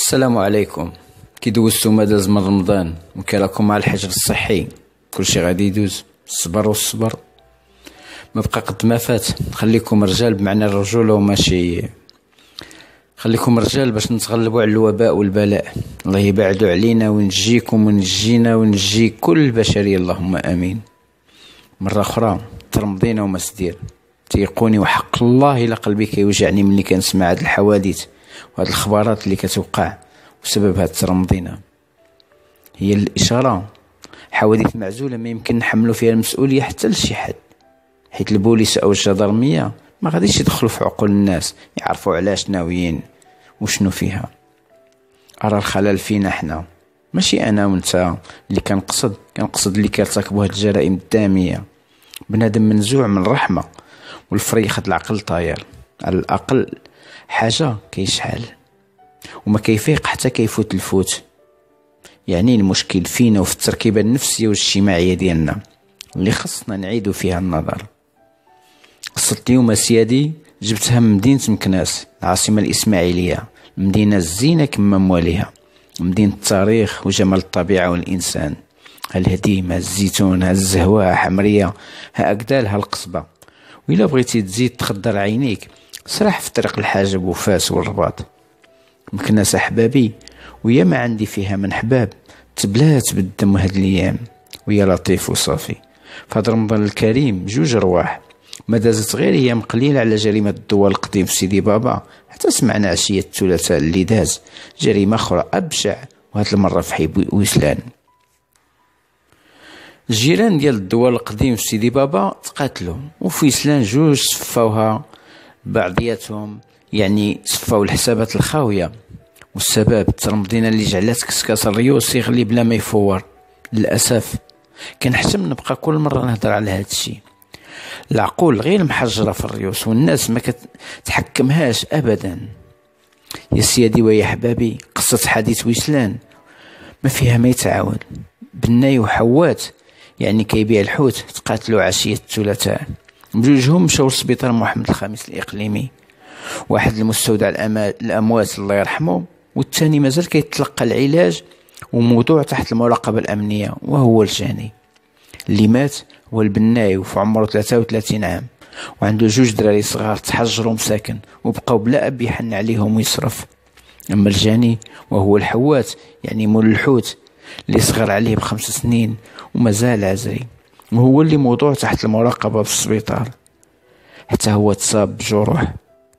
السلام عليكم. كي دوزتو ما داز من رمضان وكي راكم مع الحجر الصحي كلشي غادي يدوز. الصبر والصبر ما بقى قد ما فات. خليكم رجال بمعنى الرجولة وماشي خليكم رجال باش نتغلبوا على الوباء والبلاء. الله يبعدو علينا ونجيكم ونجينا ونجي كل البشرية، اللهم امين. مرة اخرى ترمضينا وما سدير تيقوني وحق الله الى قلبي كيوجعني ملي كنسمع هاد الحوادث وهاد الخبارات اللي كتوقع وسبب هاد ترمضينا. هي الاشاره حوادث معزوله ما يمكن نحملوا فيها المسؤوليه حتى لشي حد، حيت البوليس او الجدرميه ما غاديش يدخلوا في عقول الناس يعرفوا علاش ناويين وشنو فيها. ارى الخلل فينا حنا، ماشي انا وانت اللي كنقصد اللي كيرتكبوا هاد الجرائم الداميه. بنادم منزوع من الرحمه والفريخ العقل طاير، على الاقل حاجه كيشحال وما كيفيق حتى كيفوت الفوت. يعني المشكل فينا وفي التركيبه النفسيه والاجتماعيه ديالنا اللي خصنا نعيدوا فيها النظر. قصة اليوم سيادي جبتها من مدينة مكناس، العاصمة الإسماعيلية، المدينة الزينة كما مواليها، مدينة التاريخ وجمال الطبيعة والإنسان. الهديمة، الزيتون، الزهواء، حمرية، ها أكدالها القصبة. وإلا بغيتي تزيد تخدر عينيك سرح في طريق الحاجب وفاس والرباط. مكناس أحبابي ويا ما عندي فيها من حباب تبلات بالدم هاد الأيام، ويا لطيف وصافي. فهاد رمضان الكريم جوج رواح، ما دازت غير ايام قليله على جريمه الدول القديم في سيدي بابا، حتى سمعنا عشيه الثلاثاء اللي داز جريمه اخرى ابشع، وهاد المره في حي ويسلان. الجيران ديال الدول القديم في سيدي بابا تقاتلوا، وفي ويسلان جوج صفاوها بعضياتهم، يعني صفاو الحسابات الخاويه. والسبب الترمضينه اللي جعلات كسكاس الريوس يغلي بلا ما يفور. للاسف كنحتم نبقى كل مره نهضر على هذا الشيء. العقول غير محجرة في الريوس والناس ما كتحكمهاش أبدا. يا سيادي ويا حبابي، قصة حديث ويسلان ما فيها ما يتعاود. بناي وحوات يعني كيبيع الحوت تقاتلوا عشية الثلاثاء، بجوجهم مشاو للسبيطار محمد الخامس الإقليمي. واحد المستودع الأموات الله يرحمه، والثاني مازال كيتلقى العلاج وموضوع تحت المراقبة الأمنية، وهو الجاني. اللي مات هو البناي وفي عمره 33 عام، وعنده جوج دراري صغار تحجروا مساكن وبقاو بلا اب يحن عليهم ويصرف. اما الجاني وهو الحوات يعني مول الحوت اللي صغر عليه ب5 سنين ومازال عزري، وهو اللي موضوع تحت المراقبة في السبيطار، حتى هو تصاب بجروح.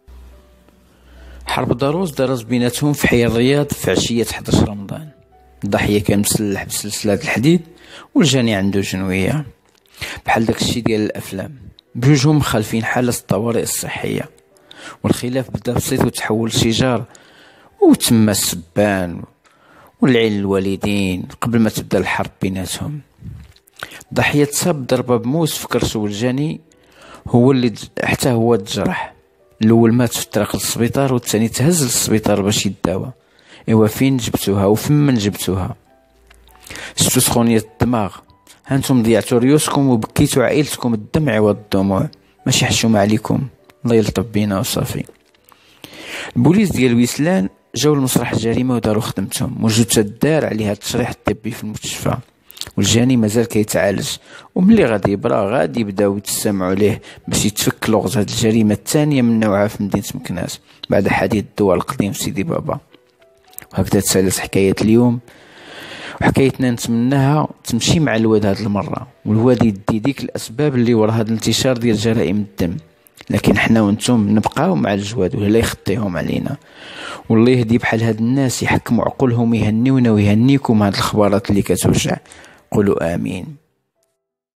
حرب ضروس درز بيناتهم في حي الرياض في عشية 11 رمضان. الضحية كان مسلح بسلسلات الحديد والجاني عنده جنوية بحال داك الشي ديال الافلام. بجوجهم مخالفين حالة الطوارئ الصحية، والخلاف بدا بسيط وتحول شجار وتم السبان والعين الوالدين قبل ما تبدا الحرب بيناتهم. الضحية تصاب ضربة بموس في كرسو، والجاني هو اللي حتى هو تجرح. الاول مات في الطريق للسبيطار والثاني تهز للسبيطار باش يداوى. ايوا فين جبتوها وفمن جبتوها؟ شفتو سخونية الدماغ؟ هانتم ضيعتوا ريوسكم وبكيتوا عائلتكم الدمع والدموع، ماشي حشومة عليكم. الله يلطف بينا وصافي. البوليس ديال ويسلان جاو لمسرح الجريمة وداروا خدمتهم، والجثة دار عليها التشريح الطبي في المستشفى، والجاني مازال كيتعالج. وملي غادي يبرا غادي يبداو يتسمعوا ليه باش يتفك لغز هاد الجريمة الثانية من نوعها في مدينة مكناس بعد حديث الدول القديم في سيدي بابا. وهكذا تسالت حكاية اليوم، وحكايتنا نتمناها تمشي مع الواد هاد المرة، والواد يدي ديك الأسباب اللي ورا هاد الانتشار ديال جرائم الدم. لكن حنا وانتم نبقاو مع الجواد ولا يخطيهم علينا، والله يهدي بحال هاد الناس يحكموا عقولهم يهنيونا ويهنيكم هاد الخبارات اللي كتوجع. قولوا آمين.